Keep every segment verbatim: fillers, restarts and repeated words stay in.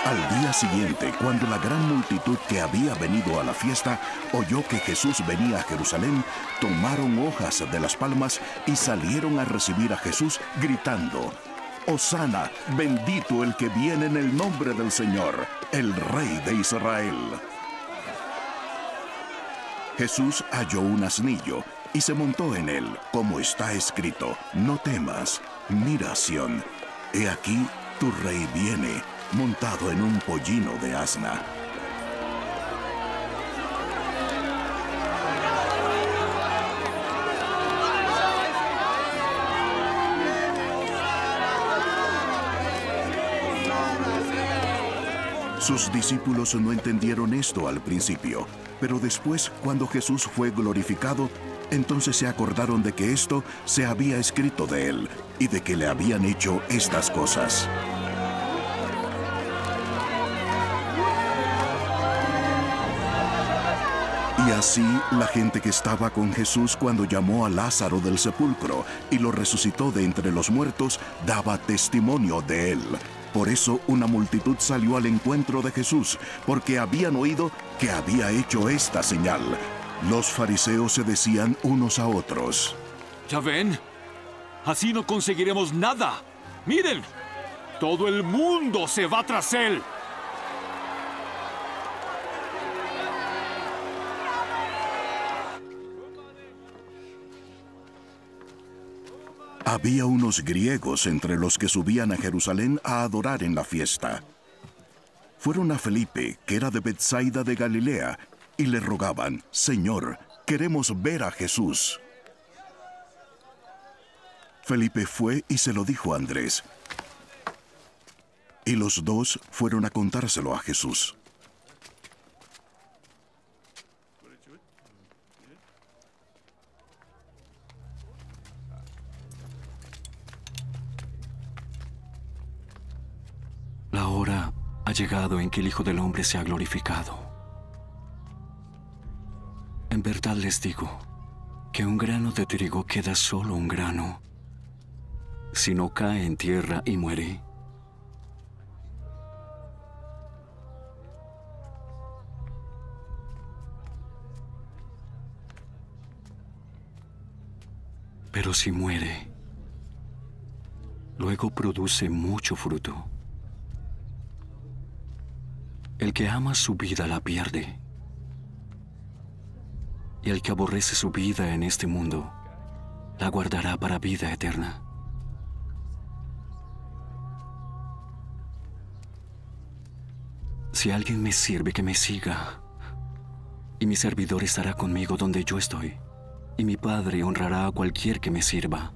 Al día siguiente, cuando la gran multitud que había venido a la fiesta oyó que Jesús venía a Jerusalén, tomaron hojas de las palmas y salieron a recibir a Jesús gritando: «Hosana, bendito el que viene en el nombre del Señor, el Rey de Israel». Jesús halló un asnillo y se montó en él, como está escrito: «No temas, mira, Sión, he aquí tu rey viene, montado en un pollino de asna». Sus discípulos no entendieron esto al principio, pero después, cuando Jesús fue glorificado, entonces se acordaron de que esto se había escrito de él y de que le habían hecho estas cosas. Y así la gente que estaba con Jesús cuando llamó a Lázaro del sepulcro y lo resucitó de entre los muertos, daba testimonio de él. Por eso una multitud salió al encuentro de Jesús, porque habían oído que había hecho esta señal. Los fariseos se decían unos a otros: ¿Ya ven? Así no conseguiremos nada. ¡Miren! Todo el mundo se va tras él. Había unos griegos entre los que subían a Jerusalén a adorar en la fiesta. Fueron a Felipe, que era de Betsaida de Galilea, y le rogaban: «Señor, queremos ver a Jesús». Felipe fue y se lo dijo a Andrés. Y los dos fueron a contárselo a Jesús. La hora ha llegado en que el Hijo del Hombre se ha glorificado. En verdad les digo que un grano de trigo queda solo un grano. Si no cae en tierra y muere, pero si muere, luego produce mucho fruto. El que ama su vida la pierde, y el que aborrece su vida en este mundo la guardará para vida eterna. Si alguien me sirve, que me siga, y mi servidor estará conmigo donde yo estoy, y mi Padre honrará a cualquier que me sirva.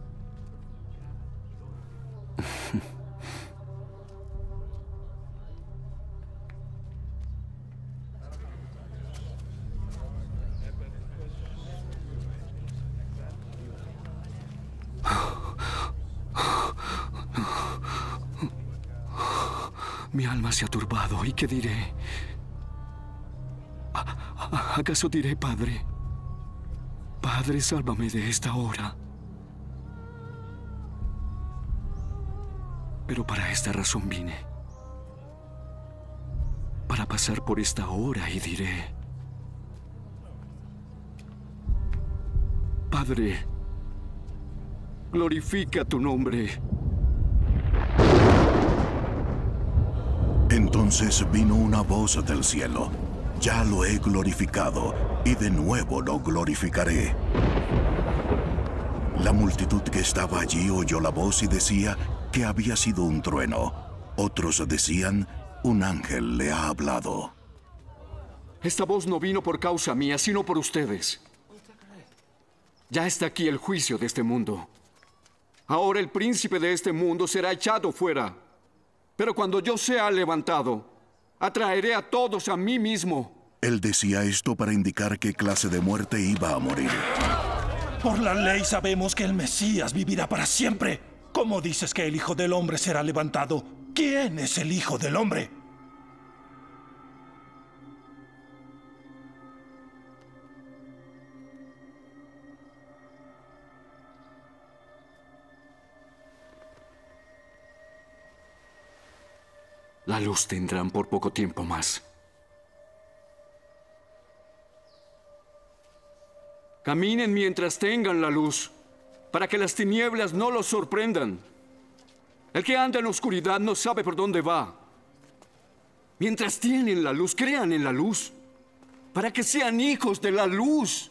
Mi alma se ha turbado, ¿y qué diré? ¿Acaso diré, Padre, Padre, sálvame de esta hora? Pero para esta razón vine, para pasar por esta hora, y diré: Padre, glorifica tu nombre. Entonces vino una voz del cielo: «Ya lo he glorificado, y de nuevo lo glorificaré». La multitud que estaba allí oyó la voz y decía que había sido un trueno. Otros decían: «Un ángel le ha hablado». Esta voz no vino por causa mía, sino por ustedes. Ya está aquí el juicio de este mundo. Ahora el príncipe de este mundo será echado fuera. Pero cuando yo sea levantado, atraeré a todos a mí mismo. Él decía esto para indicar qué clase de muerte iba a morir. Por la ley sabemos que el Mesías vivirá para siempre. ¿Cómo dices que el Hijo del Hombre será levantado? ¿Quién es el Hijo del Hombre? La luz tendrán por poco tiempo más. Caminen mientras tengan la luz, para que las tinieblas no los sorprendan. El que anda en la oscuridad no sabe por dónde va. Mientras tienen la luz, crean en la luz, para que sean hijos de la luz.